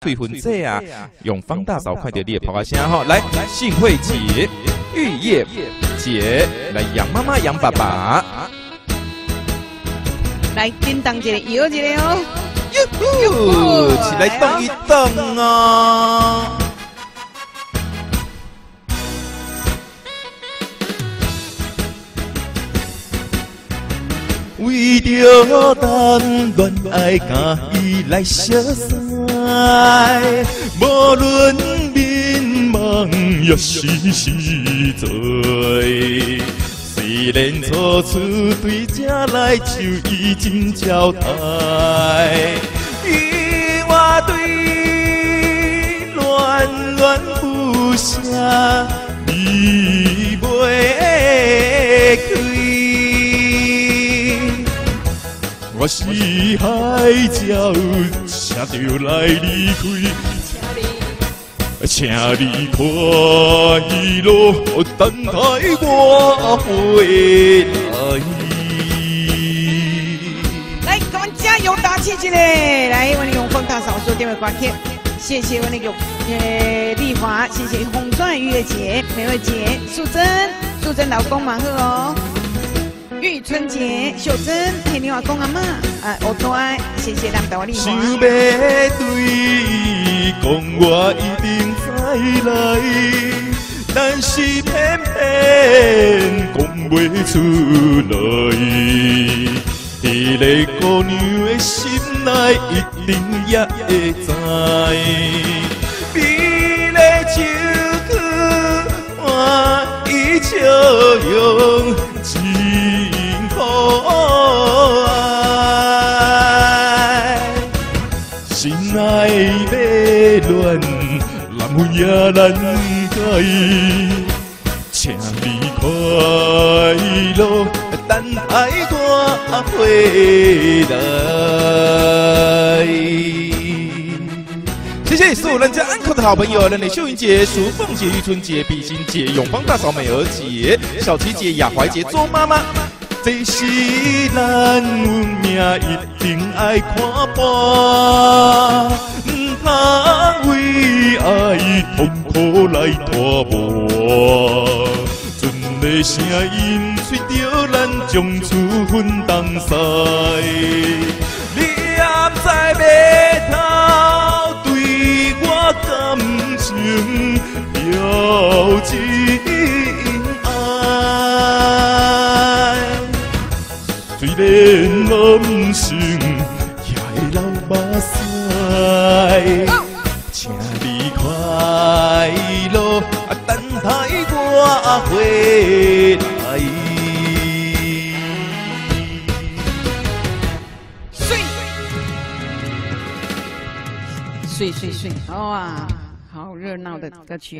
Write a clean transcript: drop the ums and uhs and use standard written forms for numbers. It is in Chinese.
催婚者啊，用放大扫快点你的跑啊声哈，来幸会节、玉叶节，来杨妈妈、杨爸爸， 来叮当一个摇一个哦， 起来动一动哦。 为着谈恋爱，甲伊来相识，无论迷茫也是实在。虽然初次对这来就已经交代，伊我对恋恋不舍，伊袂开。 我是海鸟，请着来离开，请你快乐等待我回来。 来，给我们加油打气起来！来，我们用放大扫除电话挂贴，谢谢我那个丽华，谢谢红钻月姐、美惠姐、素贞老公忙贺哦。 玉春节、秀珍，听你话讲阿妈，我多爱，谢谢咱们大丽华。 想要对伊讲，我一定再来，但是偏偏讲袂出来。迄个姑娘的心内一定也会知，美丽手去换伊笑容。 可爱，心爱的恋，难分也难解，请你快乐等待我回来。谢谢所有人家安可的好朋友，人类秀云节、淑凤节、玉春节、碧心节、永芳大嫂美儿节、小琪节、雅怀节、周妈妈。 这是咱运命一定爱看破，唔通为爱痛苦来拖磨。阵的声音随着咱将此分东西，你也知要头对我感情表情爱。 虽然我唔信，也会流目屎。请你快乐，等待我回来。 睡，哇，好热闹的歌曲。